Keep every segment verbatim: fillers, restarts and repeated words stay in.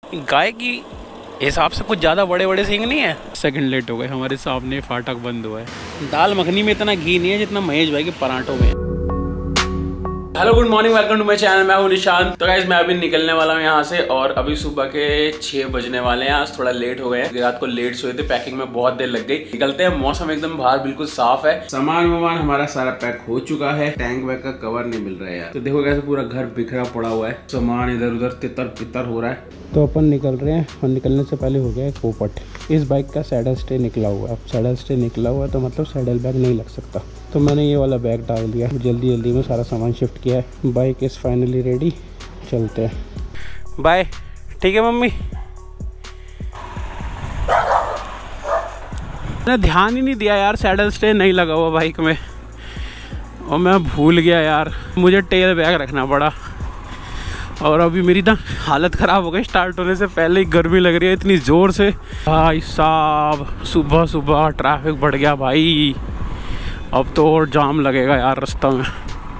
गाय की हिसाब से कुछ ज़्यादा बड़े बड़े सींग नहीं है। सेकंड लेट हो गए, हमारे सामने फाटक बंद हुआ है। दाल मखनी में इतना घी नहीं है जितना महेश भाई के पराठों में। Hello good morning, welcome to my channel. मैं हूं निशांत। तो गाइस मैं अभी निकलने वाला हूं यहाँ से और अभी सुबह के छह बजने वाले हैं। आज थोड़ा लेट हो गए हैं, रात को लेट सोए थे, पैकिंग में बहुत देर लग गई। निकलते हैं, मौसम एकदम बाहर बिल्कुल साफ है। सामान वामान हमारा सारा पैक हो चुका है। टैंक बैग का कवर नहीं मिल रहा है यार। तो देखो कैसे पूरा घर बिखरा पड़ा हुआ है, सामान इधर उधर तितर पितर हो रहा है। तो अपन निकल रहे हैं और निकलने से पहले हो गया है पोपट। इस बाइक का सैडल स्टे निकला हुआ है। अब सैडल स्टे निकला हुआ है तो मतलब सैडल बैग नहीं लग सकता, तो मैंने ये वाला बैग डाल दिया। जल्दी जल्दी में सारा सामान शिफ्ट किया है। बाइक इज़ फाइनली रेडी, चलते हैं। बाय। ठीक है मम्मी। मैंने ध्यान ही नहीं दिया यार, सैडल स्टे नहीं लगा हुआ बाइक में और मैं भूल गया यार। मुझे टेल बैग रखना पड़ा और अभी मेरी ना हालत ख़राब हो गई। स्टार्ट होने से पहले ही गर्मी लग रही है इतनी ज़ोर से। भाई साहब सुबह सुबह ट्रैफिक बढ़ गया भाई। अब तो और जाम लगेगा यार रास्ता में।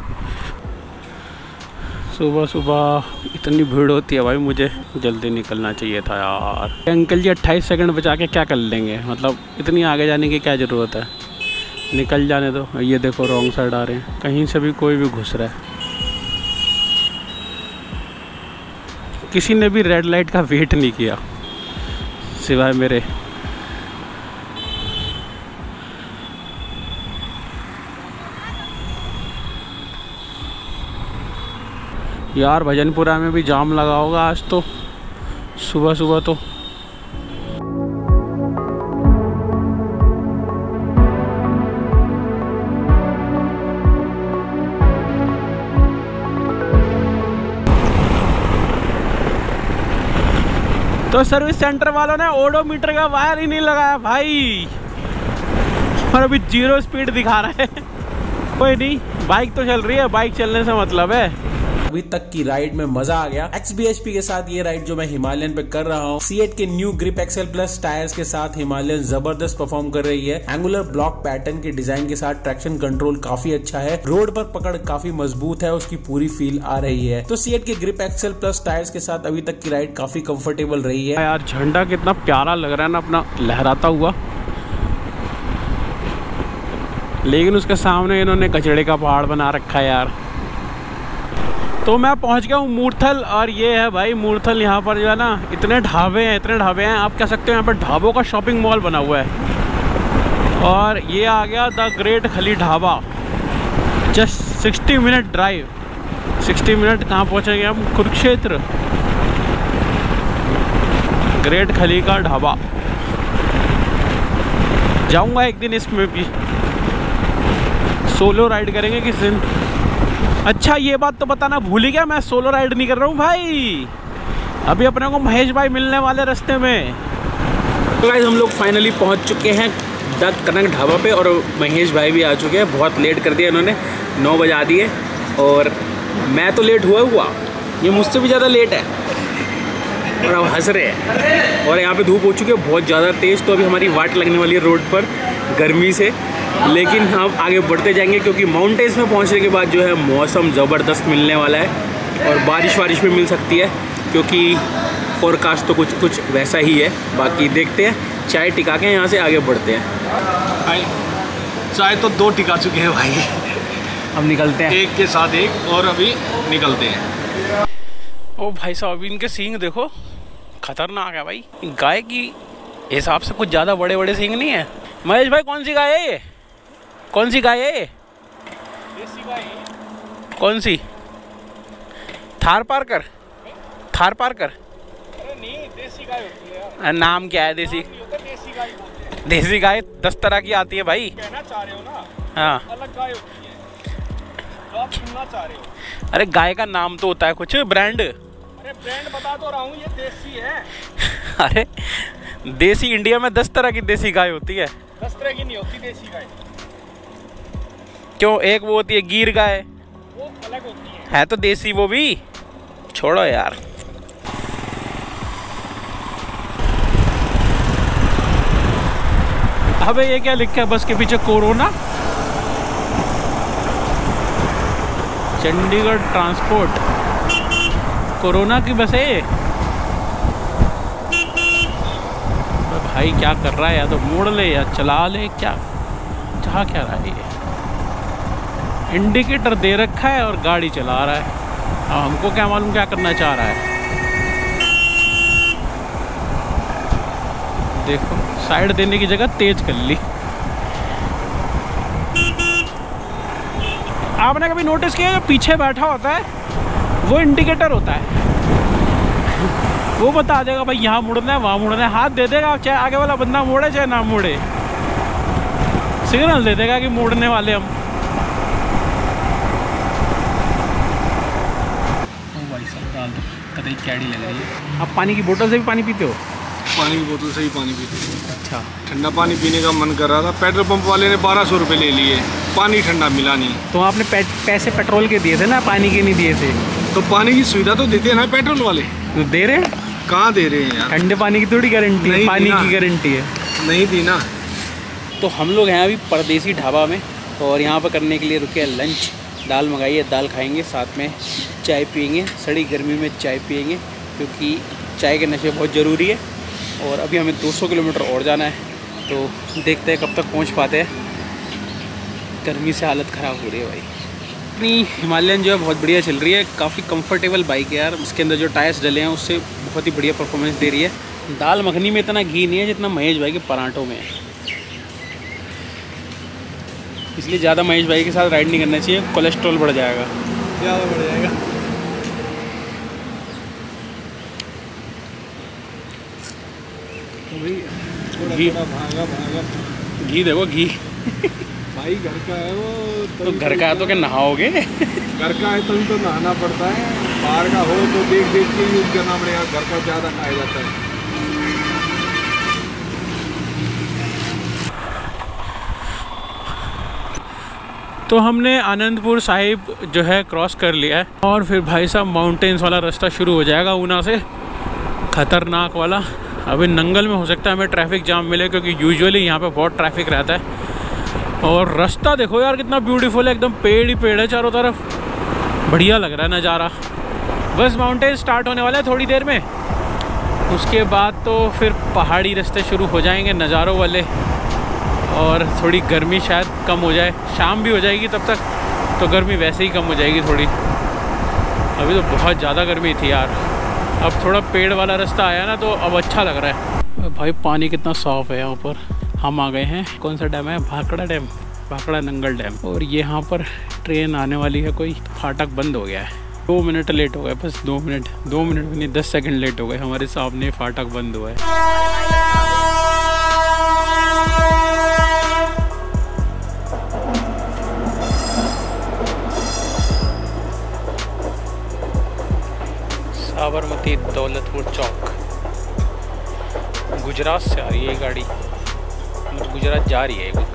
सुबह सुबह इतनी भीड़ होती है भाई, मुझे जल्दी निकलना चाहिए था यार। अंकल जी अट्ठाईस सेकंड बचा के क्या कर लेंगे, मतलब इतनी आगे जाने की क्या ज़रूरत है। निकल जाने दो। ये देखो रॉन्ग साइड आ रहे हैं, कहीं से भी कोई भी घुस रहा है। किसी ने भी रेड लाइट का वेट नहीं किया सिवाय मेरे। यार भजनपुरा में भी जाम लगा होगा आज तो, सुबह सुबह तो। तो सर्विस सेंटर वालों ने ओडोमीटर का वायर ही नहीं लगाया भाई और अभी जीरो स्पीड दिखा रहा है। कोई नहीं, बाइक तो चल रही है, बाइक चलने से मतलब है। अभी तक की राइड में मजा आ गया। एक्स बी एच पी के साथ ये राइड जो मैं हिमालयन पे कर रहा हूँ, सीएट के new grip excel plus tyres के साथ हिमालयन जबरदस्त परफॉर्म कर रही है। एंगुलर ब्लॉक पैटर्न के डिजाइन के साथ ट्रैक्शन कंट्रोल काफी अच्छा है। रोड पर पकड़ काफी मजबूत है, उसकी पूरी फील आ रही है। तो सीएट के ग्रिप एक्सेल प्लस टायर्स के साथ अभी तक की राइड काफी कंफर्टेबल रही है। यार झंडा कितना प्यारा लग रहा है ना अपना लहराता हुआ, लेकिन उसके सामने इन्होंने कचड़े का पहाड़ बना रखा है यार। तो मैं पहुंच गया हूँ मूर्थल और ये है भाई मूर्थल। यहाँ पर जो है ना इतने ढाबे हैं, इतने ढाबे हैं, आप कह सकते हो यहाँ पर ढाबों का शॉपिंग मॉल बना हुआ है। और ये आ गया the great Khali Dhaba. Just sixty minute drive. Sixty minute कहाँ पहुँचेंगे हम? कुरुक्षेत्र। ग्रेट खली का ढाबा जाऊँगा एक दिन, इसमें भी सोलो राइड करेंगे किस दिन। अच्छा ये बात तो बताना भूल ही गया, मैं सोलो राइड नहीं कर रहा हूँ भाई। अभी अपने को महेश भाई मिलने वाले रास्ते में। तो गाइस हम लोग फाइनली पहुँच चुके हैं द कनक ढाबा पे और महेश भाई भी आ चुके हैं। बहुत लेट कर दिया इन्होंने, नौ बजा दिए और मैं तो लेट हुआ हुआ ये मुझसे भी ज़्यादा लेट है और अब हंस रहे हैं। और यहाँ पे धूप हो चुकी है बहुत ज़्यादा तेज़, तो अभी हमारी वाट लगने वाली है रोड पर गर्मी से। लेकिन हम आगे बढ़ते जाएंगे क्योंकि माउंटेन्स में पहुंचने के बाद जो है मौसम ज़बरदस्त मिलने वाला है और बारिश वारिश भी मिल सकती है क्योंकि फोरकास्ट तो कुछ कुछ वैसा ही है। बाकी देखते हैं, चाय टिका के यहाँ से आगे बढ़ते हैं। भाई चाय तो दो टिका चुके हैं भाई, अब निकलते हैं एक के साथ एक और अभी निकलते हैं। ओ भाई साहब इनके सींग देखो, खतरनाक है भाई। गाय की हिसाब से कुछ ज़्यादा बड़े बड़े सींग नहीं है। महेश भाई कौन सी गाय है ये? कौन सी गाय है ये? देसी गाय। कौन सी? थार पारकर? थार पारकर? अरे नहीं, देसी गाय होती है यार। नाम क्या है देसी? देसी गाय बोलते हैं। देसी गाय दस तरह की आती है भाई। कहना चाह रहे हो ना? हाँ अलग गाय होती है जो आप सुनना चाह रहे हो। अरे गाय का नाम तो होता है कुछ, ब्रांड। अरे ब्रांड बता तो रहा हूँ, ये देसी है। अरे देसी इंडिया में दस तरह की देसी गाय होती है। दस तरह की नहीं होती देसी गाय। क्यों? एक वो होती है गिर गाय, वो अलग होती है। है तो देसी वो भी। छोड़ो यार। अबे ये क्या लिखा है बस के पीछे? कोरोना। चंडीगढ़ ट्रांसपोर्ट, कोरोना की बस है। भाई क्या कर रहा है, या तो मोड़ ले या चला ले, क्या चाह क्या रहा है ये। इंडिकेटर दे रखा है और गाड़ी चला रहा है। अब हमको क्या मालूम क्या करना चाह रहा है। देखो साइड देने की जगह तेज कर ली। आपने कभी नोटिस किया जो पीछे बैठा होता है वो इंडिकेटर होता है, वो बता देगा भाई यहाँ मुड़ना है वहाँ मुड़ना है। हाथ दे देगा, चाहे आगे वाला बंदा मोड़े चाहे ना मोड़े, सिग्नल दे देगा कि मोड़ने वाले हम। ओ भाई साहब डाल दो, कतई कैडी लग रही है। आप पानी की बोतल से भी पानी पीते हो? पानी की बोतल से ही पानी पीते हैं। अच्छा, ठंडा पानी पीने का मन कर रहा था, पेट्रोल पंप वाले ने बारह सौ रुपये ले लिए, पानी ठंडा मिला नहीं। तो आपने पैसे पेट्रोल के दिए थे ना, पानी के नहीं दिए थे? तो पानी की सुविधा तो देते हैं ना पेट्रोल वाले। तो दे रहे हैं? कहाँ दे रहे हैं यार, ठंडे पानी की थोड़ी गारंटी है, पानी की गारंटी है। नहीं दी ना। तो हम लोग हैं अभी परदेसी ढाबा में और यहाँ पर करने के लिए रुके हैं लंच। दाल मंगाई है, दाल खाएंगे, साथ में चाय पियेंगे। सड़ी गर्मी में चाय पियेंगे क्योंकि चाय के नशे बहुत ज़रूरी है। और अभी हमें दो सौ किलोमीटर और जाना है, तो देखते हैं कब तक पहुँच पाते हैं। गर्मी से हालत ख़राब हो रही है भाई। अपनी हिमालयन जो है बहुत बढ़िया चल रही है, काफ़ी कंफर्टेबल बाइक है यार। उसके अंदर जो टायर्स डले हैं उससे बहुत ही बढ़िया परफॉर्मेंस दे रही है। दाल मखनी में इतना घी नहीं है जितना महेश भाई के पराठों में है, इसलिए ज़्यादा महेश भाई के साथ राइड नहीं करना चाहिए, कोलेस्ट्रॉल बढ़ जाएगा, ज़्यादा बढ़ जाएगा। घी भागा भागा घी देखो घी भाई घर का है वो। तो घर का है तो क्या नहाओगे? घर का है तभी तो नहाना पड़ता है, बाहर का हो तो देख देख के यूज करना पड़ेगा। घर का ज़्यादा खाया जाता है। तो हमने आनंदपुर साहिब जो है क्रॉस कर लिया है और फिर भाई साहब माउंटेन्स वाला रास्ता शुरू हो जाएगा ऊना से, ख़तरनाक वाला। अभी नंगल में हो सकता है हमें ट्रैफिक जाम मिले क्योंकि यूजुअली यहाँ पे बहुत ट्रैफिक रहता है। और रास्ता देखो यार कितना ब्यूटीफुल है, एकदम पेड़ ही पेड़ है चारों तरफ, बढ़िया लग रहा है नज़ारा। बस माउंटेन स्टार्ट होने वाला है थोड़ी देर में, उसके बाद तो फिर पहाड़ी रास्ते शुरू हो जाएंगे नज़ारों वाले। और थोड़ी गर्मी शायद कम हो जाए, शाम भी हो जाएगी तब तक, तो गर्मी वैसे ही कम हो जाएगी थोड़ी। अभी तो बहुत ज़्यादा गर्मी थी यार, अब थोड़ा पेड़ वाला रास्ता आया ना तो अब अच्छा लग रहा है। भाई पानी कितना साफ़ है यहाँ पर। हम आ गए हैं, कौन सा डैम है? Bhakra dam, Bhakra Nangal dam. और ये यहाँ पर ट्रेन आने वाली है कोई, फाटक बंद हो गया है। दो मिनट लेट हो गए, बस दो मिनट दो मिनट भी नहीं, दस सेकंड लेट हो गए। हमारे सामने फाटक बंद हुआ है। साबरमती दौलतपुर चौक, गुजरात से आ रही है ये गाड़ी, गुजरात जा रही है ये।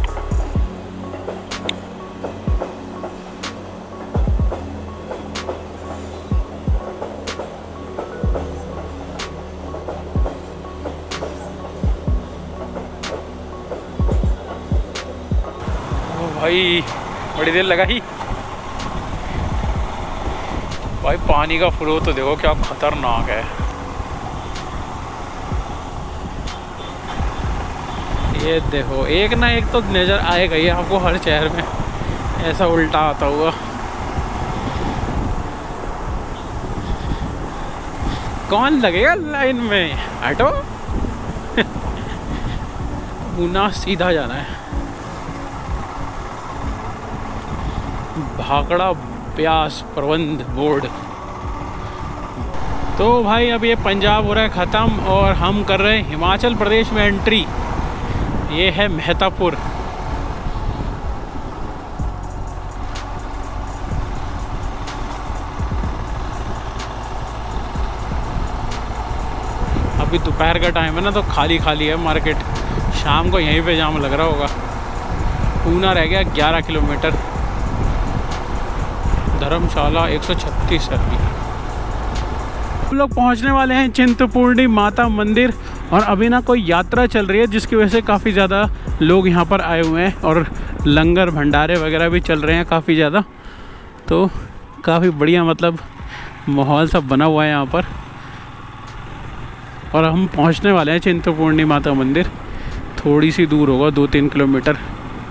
भाई बड़ी देर लगाई भाई। पानी का फ्लो तो देखो क्या खतरनाक है। ये देखो एक ना एक तो नज़र आएगा ही आपको हर शहर में ऐसा उल्टा आता हुआ। कौन लगेगा लाइन में? ऑटो ऊना सीधा जाना है। भाखड़ा ब्यास प्रबंध बोर्ड। तो भाई अब ये पंजाब हो रहा है ख़त्म और हम कर रहे हैं हिमाचल प्रदेश में एंट्री। ये है मेहतापुर। अभी दोपहर का टाइम है ना तो खाली खाली है मार्केट, शाम को यहीं पे जाम लग रहा होगा। ऊना रह गया ग्यारह किलोमीटर, धर्मशाला एक सौ छत्तीस है। हम लोग पहुंचने वाले हैं चिंतपूर्णी माता मंदिर और अभी ना कोई यात्रा चल रही है जिसकी वजह से काफ़ी ज़्यादा लोग यहाँ पर आए हुए हैं और लंगर भंडारे वगैरह भी चल रहे हैं काफ़ी ज़्यादा। तो काफ़ी बढ़िया मतलब माहौल सब बना हुआ है यहाँ पर। और हम पहुंचने वाले हैं चिंतपूर्णी माता मंदिर। थोड़ी सी दूर होगा, दो तीन किलोमीटर।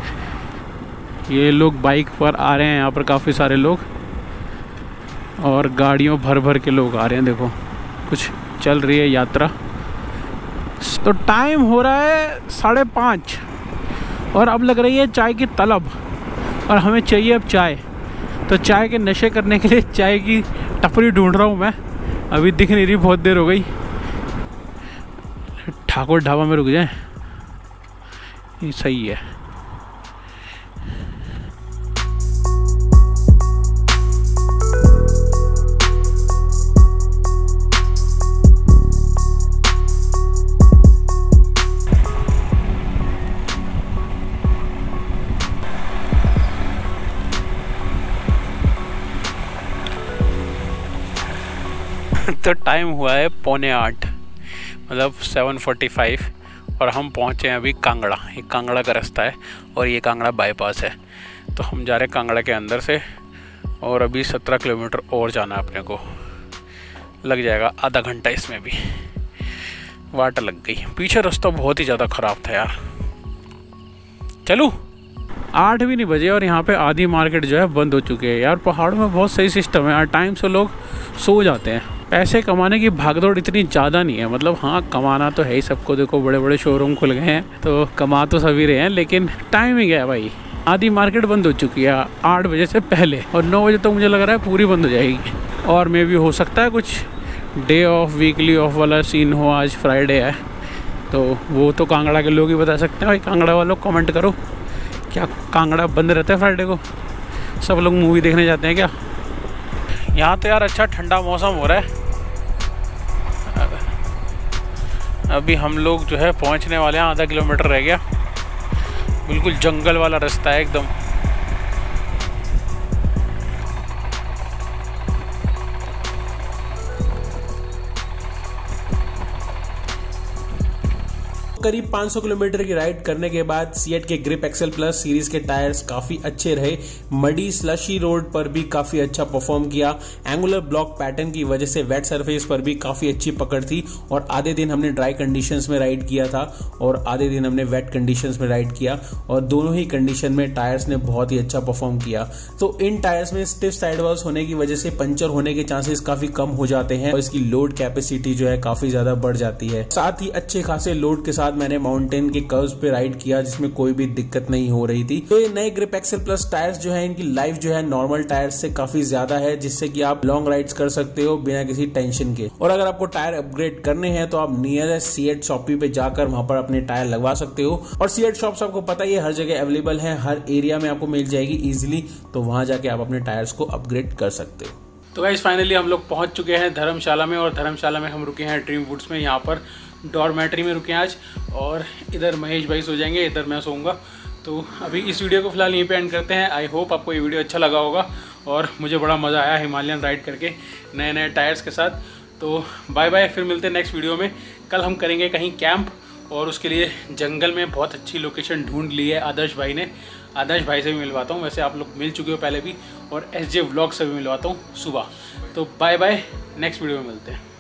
ये लोग बाइक पर आ रहे हैं, यहाँ पर काफ़ी सारे लोग, और गाड़ियों भर भर के लोग आ रहे हैं। देखो कुछ चल रही है यात्रा। तो टाइम हो रहा है साढ़े पाँच और अब लग रही है चाय की तलब, और हमें चाहिए अब चाय। तो चाय के नशे करने के लिए चाय की टपरी ढूंढ रहा हूँ मैं, अभी दिख नहीं रही, बहुत देर हो गई। ठाकुर ढाबा में रुक जाए, ये सही है। तो टाइम हुआ है पौने आठ, मतलब सेवन फोर्टी फाइव, और हम पहुँचे हैं अभी कांगड़ा। ये कांगड़ा का रास्ता है और ये कांगड़ा बाईपास है। तो हम जा रहे हैं कांगड़ा के अंदर से, और अभी सत्रह किलोमीटर और जाना है अपने को। लग जाएगा आधा घंटा इसमें भी। वाट लग गई, पीछे रास्ता बहुत ही ज़्यादा ख़राब था यार। चलूँ? आठ भी नहीं बजे और यहाँ पे आधी मार्केट जो है बंद हो चुकी है। यार पहाड़ों में बहुत सही सिस्टम है यार, टाइम से लोग सो जाते हैं। पैसे कमाने की भागदौड़ इतनी ज़्यादा नहीं है, मतलब हाँ कमाना तो है ही सबको। देखो बड़े बड़े शोरूम खुल गए हैं तो कमा तो सभी रहे हैं, लेकिन टाइम ही गया भाई। आधी मार्केट बंद हो चुकी है आठ बजे से पहले, और नौ बजे तो मुझे लग रहा है पूरी बंद हो जाएगी। और मे भी हो सकता है कुछ डे ऑफ, वीकली ऑफ वाला सीन हो। आज फ्राइडे है तो वो तो कांगड़ा के लोग ही बता सकते हैं। भाई कांगड़ा वालों कमेंट करो, क्या कांगड़ा बंद रहता है फ्राइडे को? सब लोग मूवी देखने जाते हैं क्या? यहाँ तो यार अच्छा ठंडा मौसम हो रहा है। अभी हम लोग जो है पहुँचने वाले हैं, आधा किलोमीटर रह गया। बिल्कुल जंगल वाला रास्ता है एकदम। करीब पाँच सौ किलोमीटर की राइड करने के बाद सीएट के ग्रिप एक्सेल प्लस सीरीज के टायर्स काफी अच्छे रहे। मडी स्लशी रोड पर भी काफी अच्छा परफॉर्म किया। एंगुलर ब्लॉक पैटर्न की वजह से वेट सरफेस पर भी काफी अच्छी पकड़ थी। और आधे दिन हमने ड्राई कंडीशंस में राइड किया था और आधे दिन हमने वेट कंडीशंस में राइड किया, और दोनों ही कंडीशन में टायर्स ने बहुत ही अच्छा परफॉर्म किया। तो इन टायर्स में स्टिफ साइड वॉल्स होने की वजह से पंचर होने के चांसेस काफी कम हो जाते हैं और इसकी लोड कैपेसिटी जो है काफी ज्यादा बढ़ जाती है। साथ ही अच्छे खासे लोड के साथ मैंने माउंटेन के कर्व्स पे राइड किया जिसमें कोई भी दिक्कत नहीं हो रही थी। तो ये नए ग्रिप एक्सेल प्लस टायर्स जो है इनकी लाइफ जो है नॉर्मल टायर्स से काफी ज्यादा है, जिससे कि आप लॉन्ग राइड्स कर सकते हो बिना किसी टेंशन के। और अगर आपको टायर अपग्रेड करने हैं तो आप नियरेस्ट सीएट शॉपी पे जाकर वहां पर अपने टायर लगवा सकते हो। और सीएट शॉप्स आपको पता ही है हर जगह अवेलेबल है, हर एरिया में आपको मिल जाएगी इजिली। तो वहां जाके आप अपने टायर्स को अपग्रेड कर सकते हो। तो गाइस फाइनली हम लोग पहुंच चुके हैं धर्मशाला में, और धर्मशाला में हम रुके हैं ड्रीम वुड्स में। यहाँ पर डॉर्मेट्री में रुके हैं आज, और इधर महेश भाई सो जाएंगे, इधर मैं सोऊंगा। तो अभी इस वीडियो को फिलहाल यहीं पे एंड करते हैं। आई होप आपको ये वीडियो अच्छा लगा होगा, और मुझे बड़ा मज़ा आया हिमालयन राइड करके नए नए टायर्स के साथ। तो बाय बाय, फिर मिलते हैं नेक्स्ट वीडियो में। कल हम करेंगे कहीं कैंप, और उसके लिए जंगल में बहुत अच्छी लोकेशन ढूंढ ली है आदर्श भाई ने। आदर्श भाई से भी मिलवाता हूँ, वैसे आप लोग मिल चुके हो पहले भी, और एस जे व्लॉग से भी मिलवाता हूँ सुबह। तो बाय बाय, नेक्स्ट वीडियो में मिलते हैं।